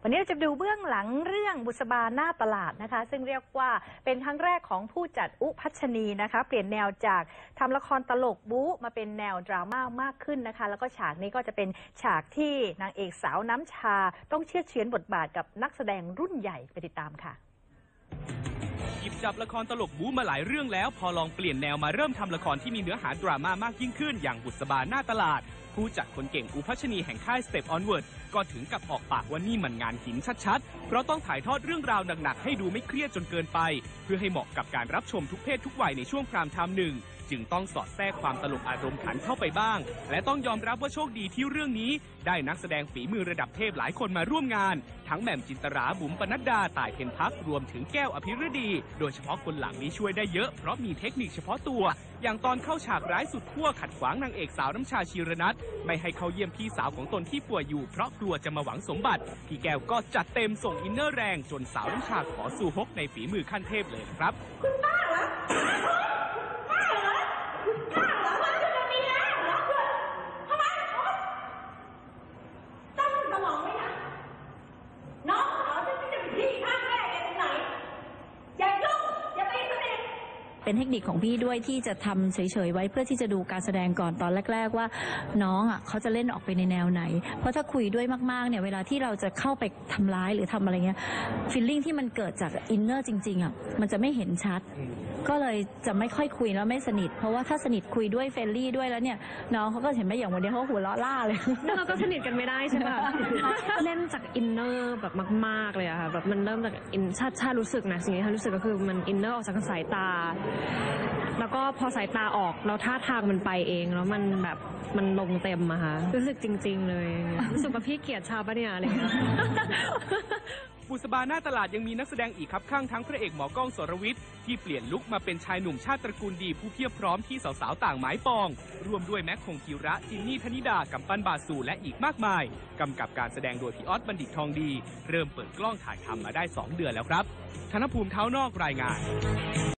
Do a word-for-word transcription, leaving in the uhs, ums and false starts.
วันนี้เราจะดูเบื้องหลังเรื่องบุษบาหน้าตลาดนะคะซึ่งเรียกว่าเป็นครั้งแรกของผู้จัดอุพัชนีนะคะเปลี่ยนแนวจากทำละครตลกบู๊มาเป็นแนวดราม่ามากขึ้นนะคะแล้วก็ฉากนี้ก็จะเป็นฉากที่นางเอกสาวน้ำชาต้องเชื่อเฉือนบทบาทกับนักแสดงรุ่นใหญ่ไปติดตามค่ะหยิบจับละครตลกบู๊มาหลายเรื่องแล้วพอลองเปลี่ยนแนวมาเริ่มทำละครที่มีเนื้อหาดราม่ามากยิ่งขึ้นอย่างบุษบาหน้าตลาดผู้จัดคนเก่งอุพัชนีแห่งค่าย Step Onward ก็ถึงกับออกปากว่านี่มันงานหินชัดๆเพราะต้องถ่ายทอดเรื่องราวหนักๆให้ดูไม่เครียดจนเกินไปเพื่อให้เหมาะกับการรับชมทุกเพศทุกวัยในช่วงพรามไทม์หนึ่งจึงต้องสอดแทรกความตลกอารมณ์ขันเข้าไปบ้างและต้องยอมรับว่าโชคดีที่เรื่องนี้ได้นักแสดงฝีมือระดับเทพหลายคนมาร่วมงานทั้งแหม่มจินตราบุ๋มปนัดดาต่ายเพ็ญพักรวมถึงแก้วอภิรดีโดยเฉพาะคนหลังนี้ช่วยได้เยอะเพราะมีเทคนิคเฉพาะตัวอย่างตอนเข้าฉากร้ายสุดขั้วขัดขวางนางเอกสาวน้ำชาชีรนัทไม่ให้เขาเยี่ยมพี่สาวของตนที่ป่วยอยู่เพราะกลัวจะมาหวังสมบัติพี่แก้วก็จัดเต็มส่งอินเนอร์แรงจนสาวน้ำชาขอสู่ฮกในฝีมือขั้นเทพเลยครับคุณป้าเหรอป้าเหรอป้าเหรอมาจะมีแล้วเหรอทำไมตั้งสมองไว้นะน้องเหรอจะจะเป็นพี่ข้างแม่แกตรงไหนอย่ายุ่งอย่าไปสนิทเป็นเทคนิคของพี่ด้วยที่จะทำเฉยๆไว้เพื่อที่จะดูการแสดงก่อนตอนแรกๆว่าน้องอ่ะเขาจะเล่นออกไปในแนวไหนเพราะถ้าคุยด้วยมากๆเนี่ยเวลาที่เราจะเข้าไปทำร้ายหรือทำอะไรเงี้ยฟีลลิ่งที่มันเกิดจากอินเนอร์จริงๆอ่ะมันจะไม่เห็นชัดก็เลยจะไม่ค่อยคุยแล้วไม่สนิทเพราะว่าถ้าสนิทคุยด้วยเฟรนลี่ด้วยแล้วเนี่ยน้องเขาก็เห็นไหมอย่างวันนี้เขาหัวเราะล่าเลยเราก็สนิทกันไม่ได้ใช่ป่ะเล่นจากอินเนอร์แบบมากๆเลยอะค่ะแบบมันเริ่มจากอินชาชารู้สึกนะสิ่งที่ชารู้สึกก็คือมันอินเนอร์ออกจากสายตาแล้วก็พอสายตาออกแล้วท่าทางมันไปเองแล้วมันแบบมันลงเต็มอะค่ะรู้สึกจริงๆเลยรู้สึกว่าพี่เกลียดชาวปะเนี่ยอะไรอย่างเงี้ยบุษบาหน้าตลาดยังมีนักแสดงอีกครับข้างทั้งพระเอกหมอกล้องสรวิทย์ที่เปลี่ยนลุคมาเป็นชายหนุ่มชาติตระกูลดีผู้เพียบพร้อมที่สาวๆต่างหมายปองรวมด้วยแม็กคงธีระจินนี่ธนิดากำปั้นบาสูและอีกมากมายกำกับการแสดงโดยพี่ออสบัณฑิตทองดีเริ่มเปิดกล้องถ่ายทำมาได้สองเดือนแล้วครับธนภูมิเท้านอกรายงาน